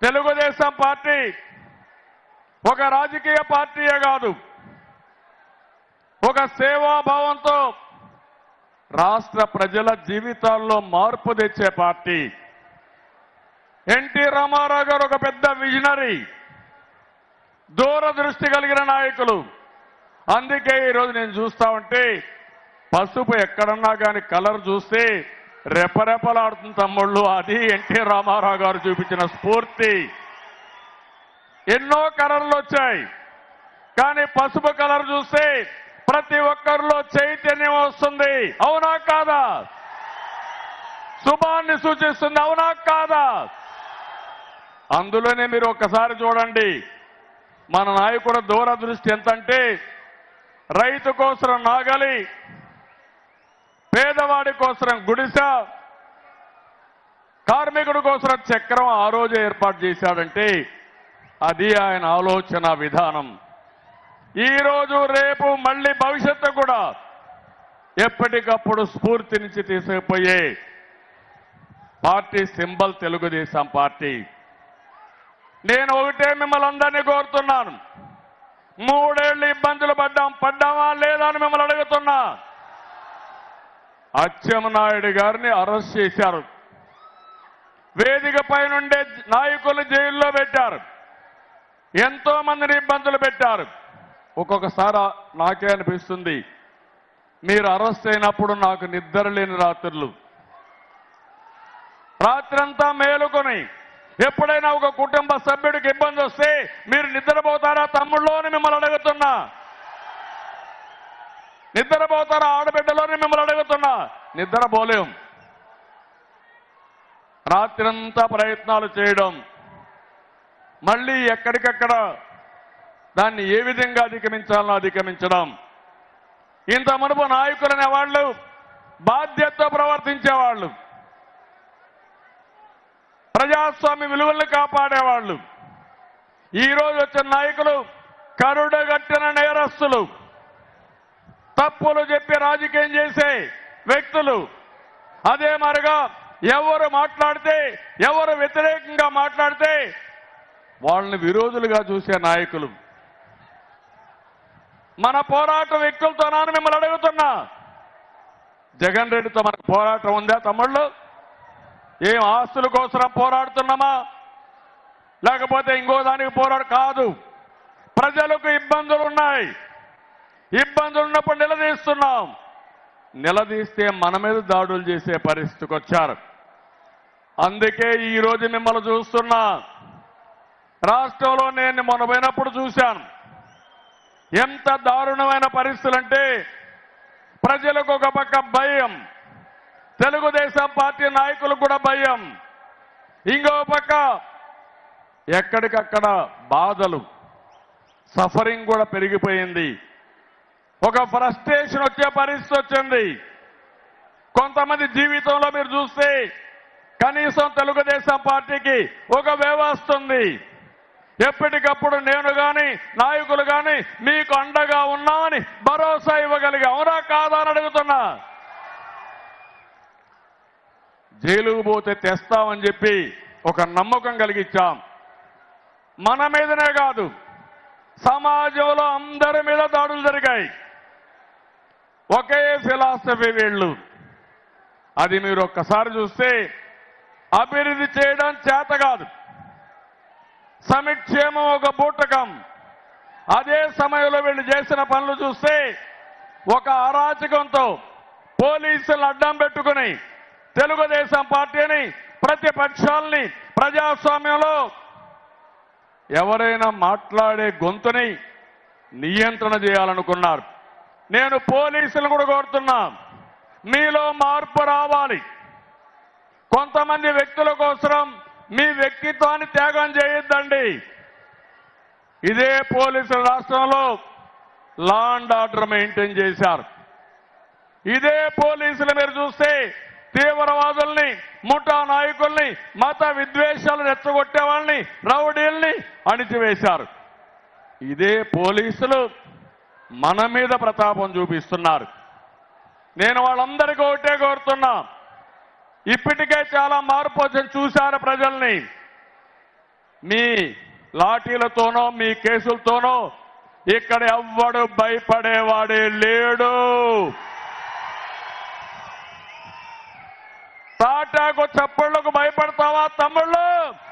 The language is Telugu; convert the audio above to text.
తెలుగుదేశం పార్టీ ఒక రాజకీయ పార్టీయే కాదు, ఒక సేవాభావంతో రాష్ట్ర ప్రజల జీవితాల్లో మార్పు తెచ్చే పార్టీ. ఎన్టీ రామారావు గారు ఒక పెద్ద విజనరీ, దూరదృష్టి కలిగిన నాయకులు. అందుకే ఈరోజు నేను చూస్తా ఉంటే పసుపు ఎక్కడన్నా కానీ కలర్ చూస్తే రెపరెపలాడుతుంది తమ్ముళ్ళు. అది ఎన్టీ రామారావు గారు చూపించిన స్ఫూర్తి. ఎన్నో కలర్లు వచ్చాయి, కానీ పసుపు కలర్ చూస్తే ప్రతి ఒక్కరిలో చైతన్యం వస్తుంది. అవునా కాదా? శుభాన్ని సూచిస్తుంది. అవునా కాదా? అందులోనే మీరు ఒక్కసారి చూడండి, మన నాయకుడు దూరదృష్టి ఎంతంటే రైతు కోసం నాగలి, పేదవాడి కోసం గుడిస, కార్మికుడి కోసం చక్రం ఆ రోజు ఏర్పాటు చేశాడంటే అది ఆయన ఆలోచన విధానం. ఈ రోజు రేపు మళ్ళీ భవిష్యత్తు కూడా ఎప్పటికప్పుడు స్ఫూర్తినిచ్చి తీసుకుపోయే పార్టీ సింబల్ తెలుగుదేశం పార్టీ. నేను ఒకటే మిమ్మల్ని అందరినీ కోరుతున్నాను, 3 ఏళ్లు ఇబ్బందులు పడ్డామా లేదా అని మిమ్మల్ని అడుగుతున్నా. అచ్చెన్నాయుడు గారిని అరెస్ట్ చేశారు, వేదిక పైనుండే నాయకులు జైల్లో పెట్టారు, ఎంతో మందిని ఇబ్బందులు పెట్టారు. ఒక్కొక్కసారి నాకే అనిపిస్తుంది, మీరు అరెస్ట్ అయినప్పుడు నాకు నిద్ర లేని రాత్రులు, రాత్రంతా మేలుకొని ఎప్పుడైనా ఒక కుటుంబ సభ్యుడికి ఇబ్బంది వస్తే మీరు నిద్రపోతారా తమ్ముళ్ళు అని మిమ్మల్ని అడుగుతున్నా. నిద్రపోతారా ఆడబిడ్డలోని మిమ్మల్ని అడుగుతున్నా. నిద్రపోలేం. రాత్రంతా ప్రయత్నాలు చేయడం, మళ్ళీ ఎక్కడికక్కడ దాన్ని ఏ విధంగా అధిగమించాలో అధిగమించడం. ఇంత మునుపు నాయకులు అనేవాళ్ళు బాధ్యతతో ప్రవర్తించేవాళ్ళు, ప్రజాస్వామ్య విలువల్ని కాపాడేవాళ్ళు. ఈరోజు వచ్చిన నాయకులు కరుడుగట్టిన నేరస్తులు, తప్పులు చెప్పి రాజకీయం చేసే వ్యక్తులు. అదే మరిగా ఎవరు మాట్లాడితే, ఎవరు వ్యతిరేకంగా మాట్లాడితే వాళ్ళని విరోధులుగా చూసే నాయకులు. మన పోరాట వ్యక్తులతో నేను మిమ్మల్ని అడుగుతున్నా, జగన్ రెడ్డితో మనకు పోరాటం ఉందా తమ్ముళ్ళు? ఏం ఆస్తుల కోసం పోరాడుతున్నామా, లేకపోతే ఇంకో దానికి కాదు. ప్రజలకు ఇబ్బందులు ఉన్నాయి, ఇబ్బందులు ఉన్నప్పుడు నిలదీస్తున్నాం. నిలదీస్తే మన మీద దాడులు చేసే పరిస్థితికి వచ్చారు. అందుకే ఈరోజు మిమ్మల్ని చూస్తున్నా. రాష్ట్రంలో నేను మొన్న పోయినప్పుడు చూశాను ఎంత దారుణమైన పరిస్థితులంటే, ప్రజలకు ఒక పక్క భయం, తెలుగుదేశం పార్టీ నాయకులకు కూడా భయం, ఇంకో పక్క ఎక్కడికక్కడ బాధలు, సఫరింగ్ కూడా పెరిగిపోయింది. ఒక ఫ్రస్ట్రేషన్ వచ్చే పరిస్థితి వచ్చింది. కొంతమంది జీవితంలో మీరు చూస్తే కనీసం తెలుగుదేశం పార్టీకి ఒక వ్యవస్థ ఉంది. ఎప్పటికప్పుడు నేను కానీ నాయకులు కానీ మీకు అండగా ఉన్నామని భరోసా ఇవ్వగలిగా. అవునా కాదా అని అడుగుతున్నా. జైలుకు పోతే తెస్తామని చెప్పి ఒక నమ్మకం కలిగించాం. మన మీదనే కాదు, సమాజంలో అందరి మీద దాడులు జరిగాయి. ఒకే ఫిలాసఫీ వీళ్ళు. అది మీరు ఒక్కసారి చూస్తే అభివృద్ధి చేయడం చేత కాదు, సంక్షేమం ఒక బూటకం. అదే సమయంలో వీళ్ళు చేసిన పనులు చూస్తే ఒక అరాచకంతో పోలీసులను అడ్డం పెట్టుకుని తెలుగుదేశం పార్టీని, ప్రతిపక్షాలని, ప్రజాస్వామ్యంలో ఎవరైనా మాట్లాడే గొంతుని నియంత్రణ చేయాలనుకున్నారు. నేను పోలీసులు కూడా కోరుతున్నా, మీలో మార్పు రావాలి. కొంతమంది వ్యక్తుల కోసం మీ వ్యక్తిత్వాన్ని త్యాగం చేయొద్దండి. ఇదే పోలీసుల రాష్ట్రంలో లా అండ్ ఆర్డర్ మెయింటైన్ చేశారు. ఇదే పోలీసులు మీరు చూస్తే తీవ్రవాదుల్ని, ముఠా నాయకుల్ని, మత విద్వేషాలు రెచ్చగొట్టే వాళ్ళని, రౌడీల్ని అణిచివేశారు. ఇదే పోలీసులు మన మీద ప్రతాపం చూపిస్తున్నారు. నేను వాళ్ళందరికీ ఒకటే కోరుతున్నా, ఇప్పటికే చాలా మార్పు వచ్చి చూశారు ప్రజల్ని. మీ లాఠీలతోనో మీ కేసులతోనో ఇక్కడ ఎవ్వడు భయపడేవాడే లేడు. తాటాకు చప్పుళ్లకు భయపడతావా తమ్ముళ్ళు?